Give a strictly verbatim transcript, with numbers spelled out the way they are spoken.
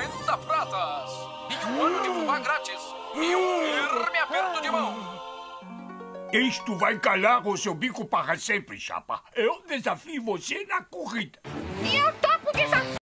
cinquenta pratas. E um ano de fubá grátis. E um firme aperto de mão. Isto vai calar o seu bico para sempre, chapa. Eu desafio você na corrida. E eu topo o desafio.